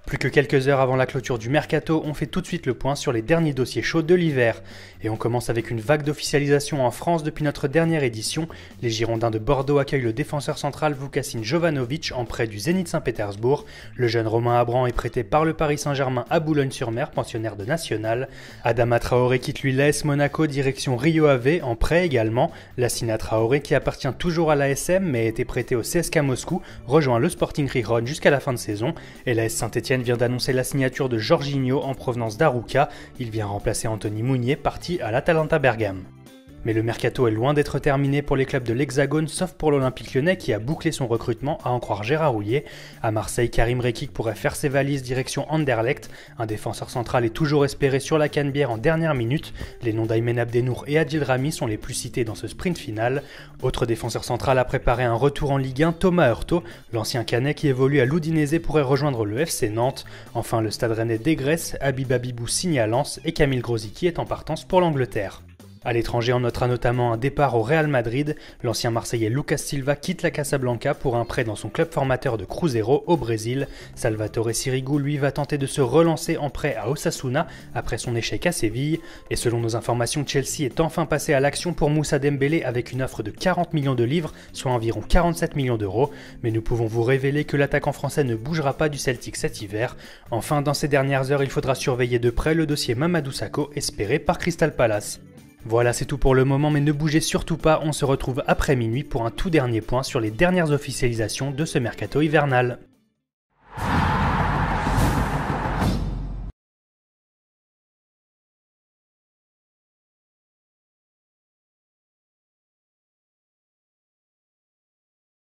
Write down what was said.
Plus que quelques heures avant la clôture du mercato, on fait tout de suite le point sur les derniers dossiers chauds de l'hiver. Et on commence avec une vague d'officialisation en France depuis notre dernière édition. Les Girondins de Bordeaux accueillent le défenseur central Vukasin Jovanovic en prêt du Zénith Saint-Pétersbourg. Le jeune Romain Abram est prêté par le Paris Saint-Germain à Boulogne-sur-Mer, pensionnaire de National. Adama Traoré quitte lui l'AS Monaco direction Rio Ave en prêt également. Lassina Traoré, qui appartient toujours à l'ASM mais a été prêté au CSKA Moscou, rejoint le Sporting Gijón jusqu'à la fin de saison. Et l'AS Saint-Etienne vient d'annoncer la signature de Jorginho en provenance d'Arouca. Il vient remplacer Anthony Mounier, parti à l'Atalanta Bergame. Mais le mercato est loin d'être terminé pour les clubs de l'Hexagone, sauf pour l'Olympique Lyonnais qui a bouclé son recrutement, à en croire Gérard Houllier. À Marseille, Karim Rekik pourrait faire ses valises direction Anderlecht. Un défenseur central est toujours espéré sur la Canebière en dernière minute. Les noms d'Aymen Abdenour et Adil Rami sont les plus cités dans ce sprint final. Autre défenseur central a préparé un retour en Ligue 1, Thomas Heurtaut. L'ancien Canet qui évolue à l'Udinese pourrait rejoindre le FC Nantes. Enfin, le Stade Rennais dégraisse, Habib Abibou signe à Lens et Camille Grosicki est en partance pour l'Angleterre. À l'étranger, on notera notamment un départ au Real Madrid. L'ancien Marseillais Lucas Silva quitte la Casablanca pour un prêt dans son club formateur de Cruzeiro au Brésil. Salvatore Sirigu, lui, va tenter de se relancer en prêt à Osasuna après son échec à Séville. Et selon nos informations, Chelsea est enfin passé à l'action pour Moussa Dembélé avec une offre de 40 millions de livres, soit environ 47 millions d'euros. Mais nous pouvons vous révéler que l'attaquant français ne bougera pas du Celtic cet hiver. Enfin, dans ces dernières heures, il faudra surveiller de près le dossier Mamadou Sakho espéré par Crystal Palace. Voilà, c'est tout pour le moment, mais ne bougez surtout pas, on se retrouve après minuit pour un tout dernier point sur les dernières officialisations de ce mercato hivernal.